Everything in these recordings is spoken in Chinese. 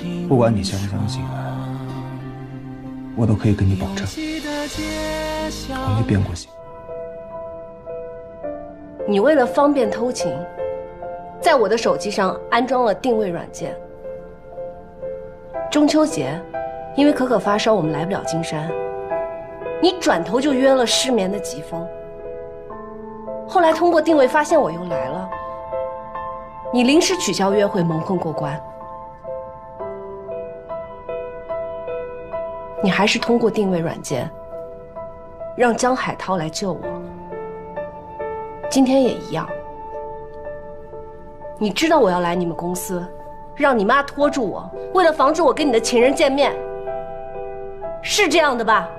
不管你相不相信，我都可以跟你保证，我没变过心。 你为了方便偷情，在我的手机上安装了定位软件。中秋节，因为可可发烧，我们来不了金山，你转头就约了失眠的疾风。后来通过定位发现我又来了，你临时取消约会，蒙混过关。你还是通过定位软件让江海涛来救我。今天也一样，你知道我要来你们公司，让你妈拖住我，为了防止我跟你的情人见面，是这样的吧？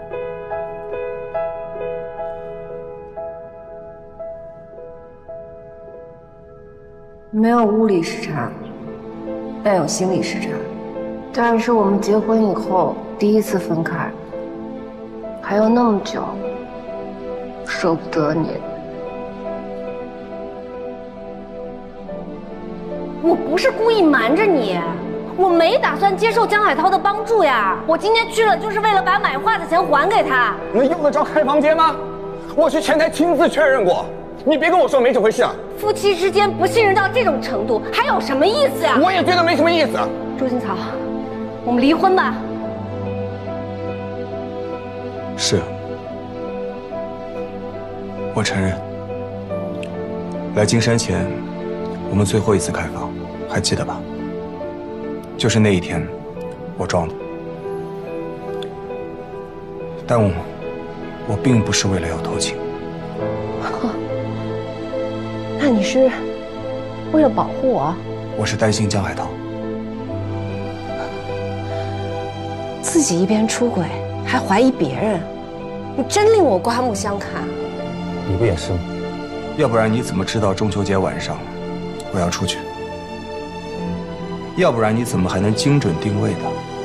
没有物理时差，但有心理时差。但是我们结婚以后第一次分开，还有那么久，舍不得你。我不是故意瞒着你，我没打算接受江海涛的帮助呀。我今天去了就是为了把买画的钱还给他。 那用得着开房间吗？我去前台亲自确认过，你别跟我说没这回事啊！ 夫妻之间不信任到这种程度，还有什么意思呀？ 我也觉得没什么意思。 朱金草，我们离婚吧。 是，我承认。来金山前，我们最后一次开房，还记得吧？就是那一天，我装的。但我并不是为了要偷情。 那你是为了保护我？ 我是担心江海涛。 自己一边出轨，还怀疑别人，你真令我刮目相看。 你不也是吗？ 要不然你怎么知道中秋节晚上我要出去？要不然你怎么还能精准定位的？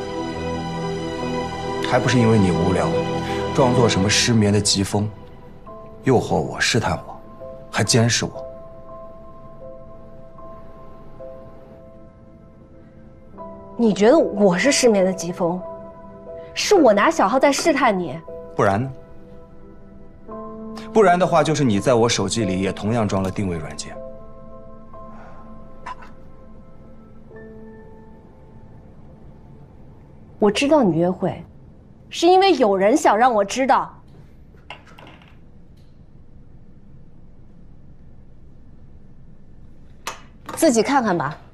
还不是因为你无聊，装作什么失眠的疾风，诱惑我、试探我，还监视我。 你觉得我是失眠的疾风？是我拿小号在试探你？ 不然呢？不然的话，就是你在我手机里也同样装了定位软件。 我知道你约会，是因为有人想让我知道。自己看看吧。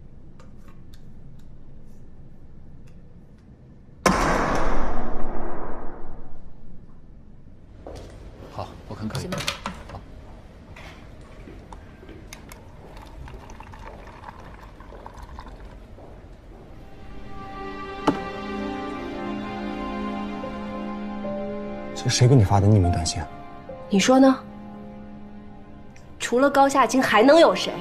好，我看可以。好。 这谁给你发的匿名短信啊？ 你说呢？除了高夏金，还能有谁？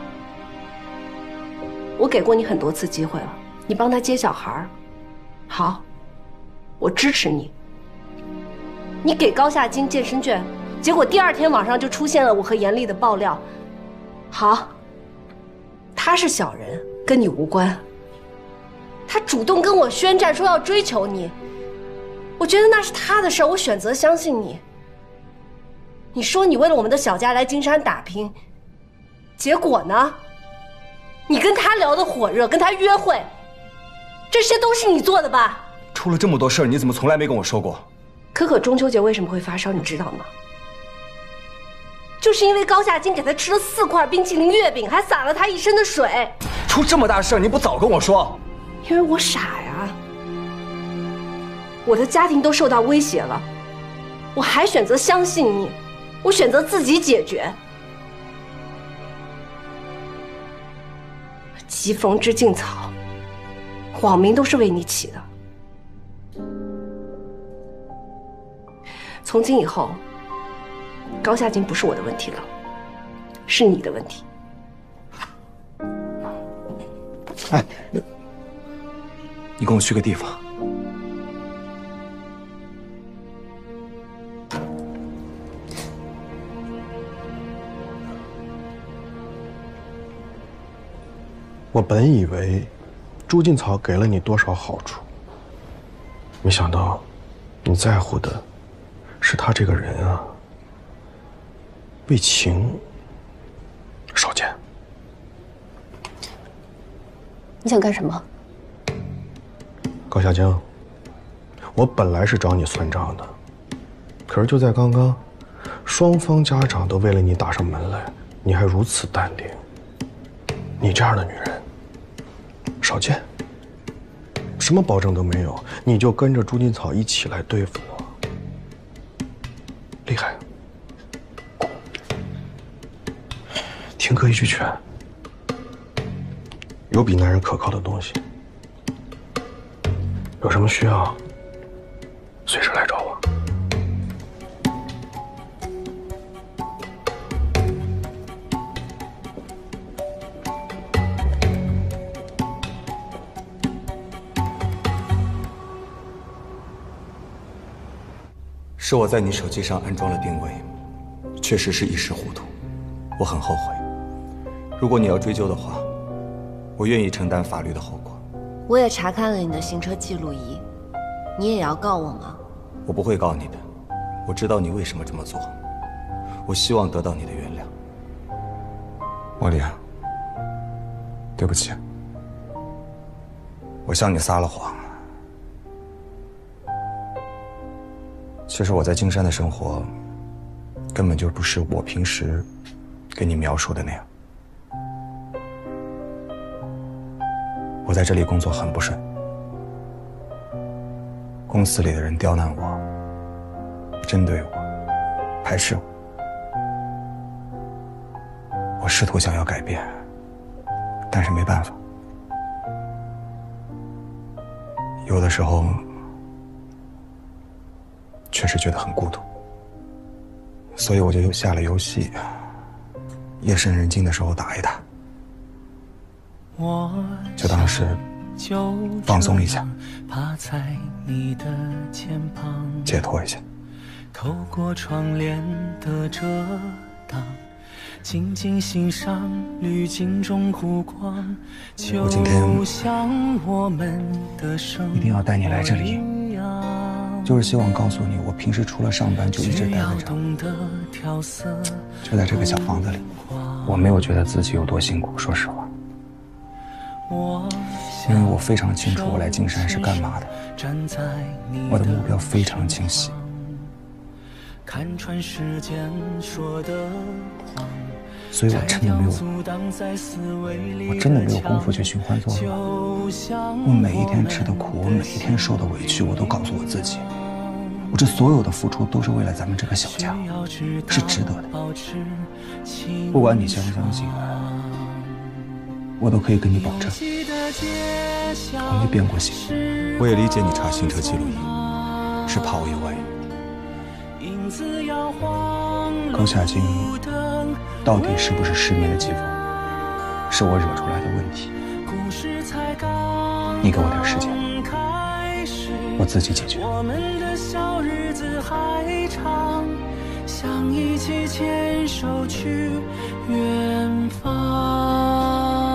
我给过你很多次机会了，你帮他接小孩，好，我支持你。你给高夏金健身券，结果第二天网上就出现了我和严厉的爆料。好，他是小人，跟你无关。他主动跟我宣战，说要追求你，我觉得那是他的事儿，我选择相信你。你说你为了我们的小家来金山打拼，结果呢？你跟他聊得火热，跟他约会，这些都是你做的吧？ 出了这么多事儿，你怎么从来没跟我说过？ 可可中秋节为什么会发烧，你知道吗？就是因为高夏金给他吃了4块冰淇淋月饼，还洒了他一身的水。 出这么大事儿，你不早跟我说？ 因为我傻呀，我的家庭都受到威胁了，我还选择相信你，我选择自己解决。疾风知劲草，网名都是为你起的。从今以后，高夏金不是我的问题了，是你的问题。 哎，你跟我去个地方。 我本以为朱劲草给了你多少好处。没想到，你在乎的是他这个人啊。为情少见。 你想干什么？ 高夏晶，我本来是找你算账的，可是就在刚刚，双方家长都为了你打上门来，你还如此淡定。你这样的女人少见，什么保证都没有，你就跟着朱劲草一起来对付我，厉害！听哥一句劝，有比男人可靠的东西。有什么需要，随时来找我。 是我在你手机上安装了定位，确实是一时糊涂，我很后悔。如果你要追究的话，我愿意承担法律的后果。 我也查看了你的行车记录仪，你也要告我吗？ 我不会告你的，我知道你为什么这么做，我希望得到你的原谅。茉莉啊，对不起，我向你撒了谎。其实我在金山的生活，根本就不是我平时给你描述的那样。我在这里工作很不顺，公司里的人刁难我，针对我，排斥我。我试图想要改变，但是没办法。有的时候，确实觉得很孤独，所以我就又下了游戏，夜深人静的时候打一打。就当是放松一下，解脱一下。透过窗帘的遮挡，静静欣赏滤镜中湖光。我今天一定要带你来这里，就是希望告诉你，我平时除了上班就一直待在这儿，就在这个小房子里，我没有觉得自己有多辛苦，说实话。因为我非常清楚我来金山是干嘛的，我的目标非常清晰。所以我真的没有功夫去寻欢作乐。我每一天吃的苦，我每一天受的委屈，我都告诉我自己，我这所有的付出都是为了咱们这个小家，是值得的。不管你相不相信，我都可以跟你保证，我没变过心。我也理解你查行车记录仪，是怕我有外遇。高夏晶到底是不是失眠的继父，是我惹出来的问题。你给我点时间，我自己解决。我们的小日子还长，想一起牵手去远方。